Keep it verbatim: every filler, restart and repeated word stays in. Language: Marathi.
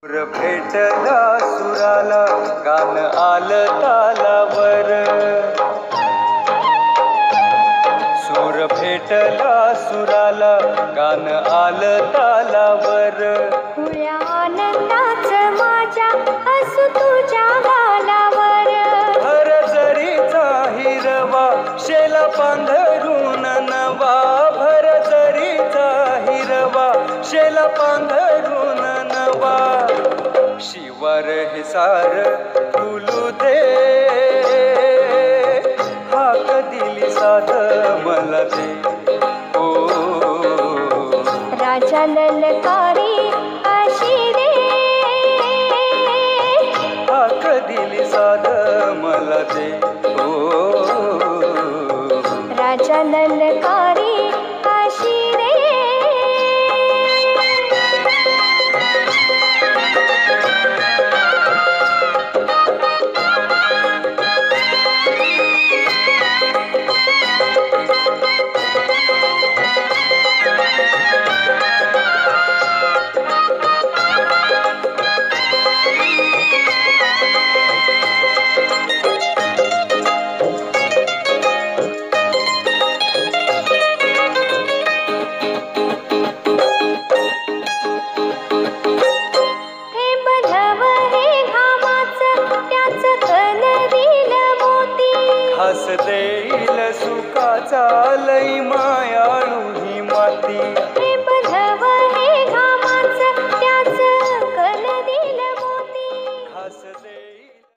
सूर भेटला सुराला गान आलं तालावर, सूर भेटला सुराला गान आलं तालावर. खुल्या आनंदाचं माझ्या हसू तुझ्या गालावर, हर जरीचा हिरवा शेला पांघरून नवा, भर जरीचा हिरवा शेला पांघरून नवा. शिवार हे सार फुलू दे, हाक दिली साध मला दे. ओ राजा ललकारी अशी दे, हाक दिली साध मला दे. ओ राजा ललकारी अशी दे. हस देईल सुखाचा लई मायाळू ही माती.